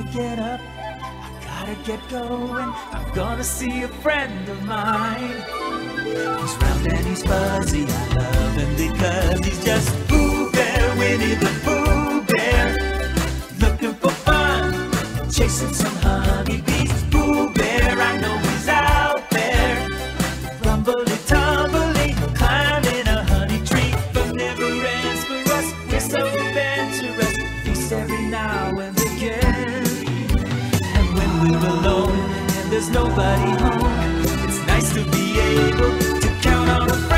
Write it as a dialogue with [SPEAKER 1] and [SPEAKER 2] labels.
[SPEAKER 1] get up, I gotta get going. I'm gonna see a friend of mine. He's round and he's fuzzy, I love him because he's just Pooh Bear, Winnie the Pooh Bear. Looking for fun, chasing some honeybees. Pooh Bear, I know he's out there. Rumbly tumbly, climbing a honey tree. But never ends for us, we're so adventurous. Feast every now and again. And when we're alone and there's nobody home, it's nice to be able to count on a